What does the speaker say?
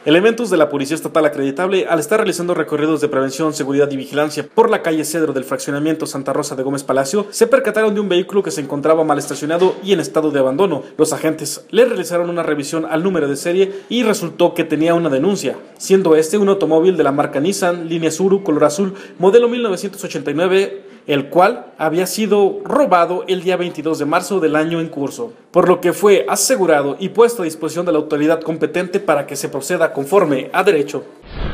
Elementos de la Policía Estatal acreditable, al estar realizando recorridos de prevención, seguridad y vigilancia por la calle Cedro del fraccionamiento Santa Rosa de Gómez Palacio, se percataron de un vehículo que se encontraba mal estacionado y en estado de abandono. Los agentes le realizaron una revisión al número de serie y resultó que tenía una denuncia, siendo este un automóvil de la marca Nissan, línea Tsuru, color azul, modelo 1989, el cual había sido robado el día 22 de marzo del año en curso, por lo que fue asegurado y puesto a disposición de la autoridad competente para que se proceda conforme a derecho.